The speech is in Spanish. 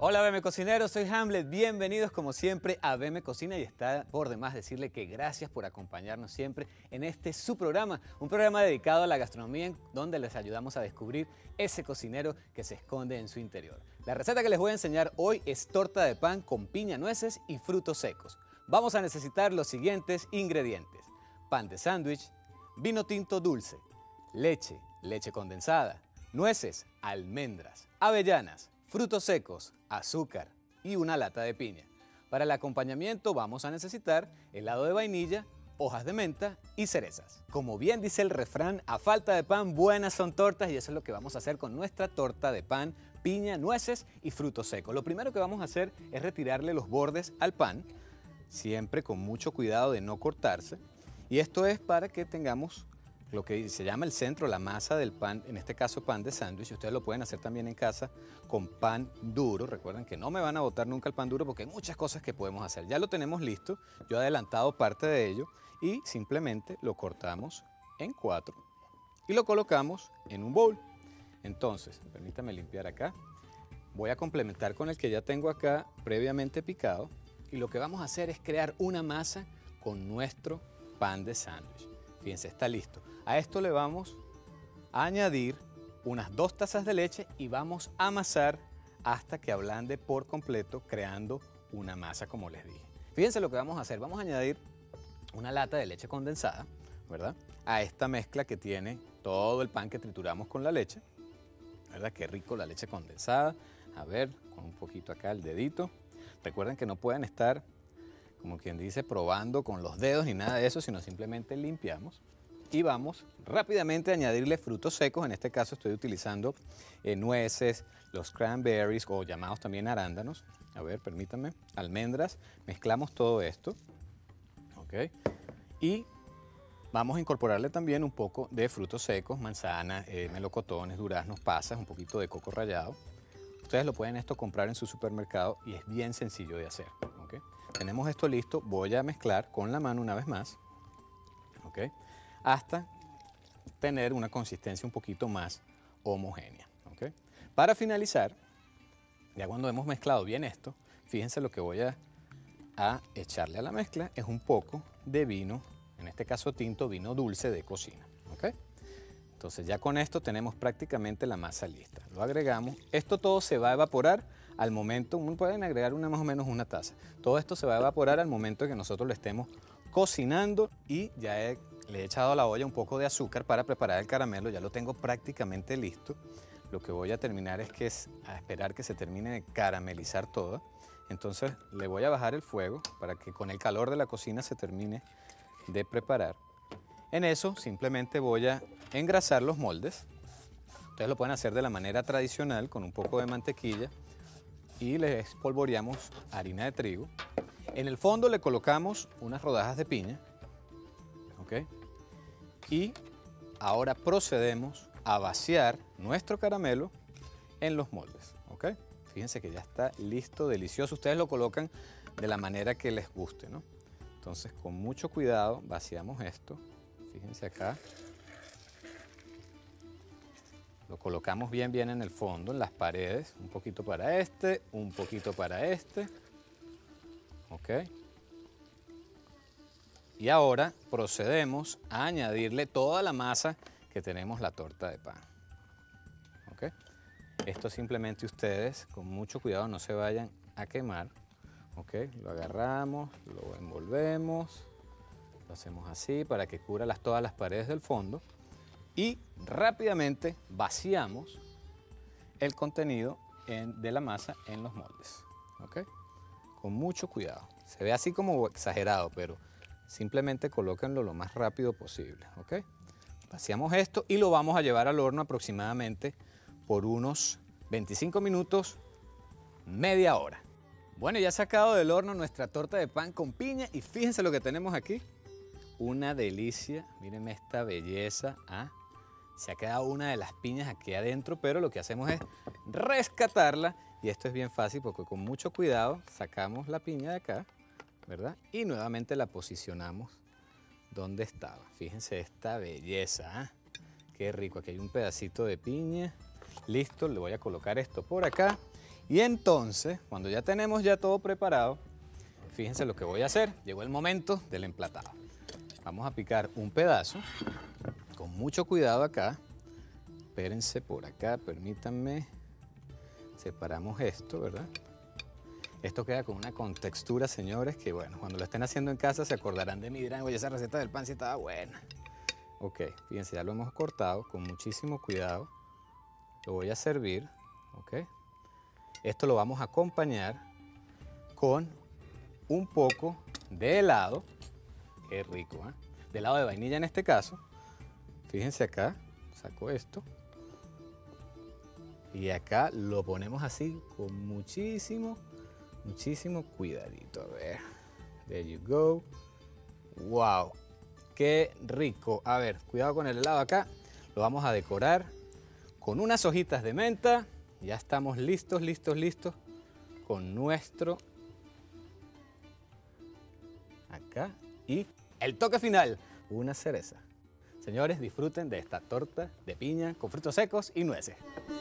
Hola BM Cocineros, soy Hamlet, bienvenidos como siempre a BM Cocina y está por demás decirle que gracias por acompañarnos siempre en este su programa, un programa dedicado a la gastronomía donde les ayudamos a descubrir ese cocinero que se esconde en su interior. La receta que les voy a enseñar hoy es torta de pan con piña, nueces y frutos secos. Vamos a necesitar los siguientes ingredientes: pan de sándwich, vino tinto dulce, leche, leche condensada, nueces, almendras, avellanas, frutos secos, azúcar y una lata de piña. Para el acompañamiento vamos a necesitar helado de vainilla, hojas de menta y cerezas. Como bien dice el refrán, a falta de pan, buenas son tortas, y eso es lo que vamos a hacer con nuestra torta de pan, piña, nueces y frutos secos. Lo primero que vamos a hacer es retirarle los bordes al pan, siempre con mucho cuidado de no cortarse, y esto es para que tengamos lo que se llama el centro, la masa del pan, en este caso pan de sándwich. Ustedes lo pueden hacer también en casa con pan duro. Recuerden que no me van a botar nunca el pan duro porque hay muchas cosas que podemos hacer. Ya lo tenemos listo, yo he adelantado parte de ello y simplemente lo cortamos en 4 y lo colocamos en un bowl. Entonces, permítame limpiar acá. Voy a complementar con el que ya tengo acá previamente picado y lo que vamos a hacer es crear una masa con nuestro pan de sándwich. Fíjense, está listo. A esto le vamos a añadir unas 2 tazas de leche y vamos a amasar hasta que ablande por completo, creando una masa como les dije. Fíjense lo que vamos a hacer. Vamos a añadir una lata de leche condensada, ¿verdad?, a esta mezcla que tiene todo el pan que trituramos con la leche, ¿verdad? Qué rico la leche condensada. A ver, con un poquito acá el dedito. Recuerden que no pueden estar, como quien dice, probando con los dedos ni nada de eso, sino simplemente limpiamos y vamos rápidamente a añadirle frutos secos. En este caso estoy utilizando nueces, los cranberries o llamados también arándanos. A ver, permítanme, almendras. Mezclamos todo esto, ¿ok? Y vamos a incorporarle también un poco de frutos secos, manzanas, melocotones, duraznos, pasas, un poquito de coco rallado. Ustedes lo pueden comprar en su supermercado y es bien sencillo de hacer, ¿ok? Tenemos esto listo, voy a mezclar con la mano una vez más, ¿ok?, hasta tener una consistencia un poquito más homogénea, ¿ok? Para finalizar, ya cuando hemos mezclado bien esto, fíjense lo que voy a echarle a la mezcla es un poco de vino, en este caso tinto, vino dulce de cocina, ¿ok? Entonces ya con esto tenemos prácticamente la masa lista. Lo agregamos. Esto todo se va a evaporar al momento, pueden agregar más o menos una taza. Todo esto se va a evaporar al momento que nosotros lo estemos cocinando y ya le he echado a la olla un poco de azúcar para preparar el caramelo. Ya lo tengo prácticamente listo. Lo que voy a terminar es a esperar que se termine de caramelizar todo. Entonces le voy a bajar el fuego para que con el calor de la cocina se termine de preparar. En eso simplemente voy a engrasar los moldes. Ustedes lo pueden hacer de la manera tradicional con un poco de mantequilla y le espolvoreamos harina de trigo. En el fondo le colocamos unas rodajas de piña, ¿ok? Y ahora procedemos a vaciar nuestro caramelo en los moldes, ¿ok? Fíjense que ya está listo, delicioso. Ustedes lo colocan de la manera que les guste, ¿no? Entonces, con mucho cuidado vaciamos esto. Fíjense acá. Lo colocamos bien en el fondo, en las paredes. Un poquito para este, un poquito para este. ¿Ok? Y ahora procedemos a añadirle toda la masa que tenemos la torta de pan. ¿Ok? Esto simplemente ustedes, con mucho cuidado, no se vayan a quemar. ¿Ok? Lo agarramos, lo envolvemos. Lo hacemos así para que cubra todas las paredes del fondo y rápidamente vaciamos el contenido de la masa en los moldes, ¿ok? Con mucho cuidado. Se ve así como exagerado, pero simplemente colóquenlo lo más rápido posible, ¿ok? Vaciamos esto y lo vamos a llevar al horno aproximadamente por unos 25 minutos, media hora. Bueno, ya sacado del horno nuestra torta de pan con piña y fíjense lo que tenemos aquí. Una delicia, mírenme esta belleza. Se ha quedado una de las piñas aquí adentro, pero lo que hacemos es rescatarla y esto es bien fácil porque con mucho cuidado sacamos la piña de acá, ¿verdad? Y nuevamente la posicionamos donde estaba. Fíjense esta belleza, qué rico. Aquí hay un pedacito de piña. Listo, le voy a colocar esto por acá Y entonces, cuando ya tenemos ya todo preparado, fíjense lo que voy a hacer. Llegó el momento del emplatado. Vamos a picar un pedazo, con mucho cuidado acá. Espérense por acá, permítanme. Separamos esto, ¿verdad? Esto queda con una contextura, señores, que bueno, cuando lo estén haciendo en casa se acordarán de mí y dirán, oye, esa receta del pan sí estaba buena. Ok, fíjense, ya lo hemos cortado con muchísimo cuidado. Lo voy a servir, ok. Esto lo vamos a acompañar con un poco de helado. Qué rico, ¿eh? De helado de vainilla en este caso. Fíjense acá, saco esto. Y acá lo ponemos así con muchísimo cuidadito. A ver, there you go. Wow, qué rico. A ver, cuidado con el helado acá. Lo vamos a decorar con unas hojitas de menta. Ya estamos listos con nuestro acá. Y el toque final, una cereza. Señores, disfruten de esta torta de piña con frutos secos y nueces.